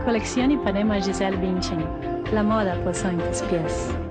Colección Ipanema Giselle Bündchen. La moda posó en tus pies.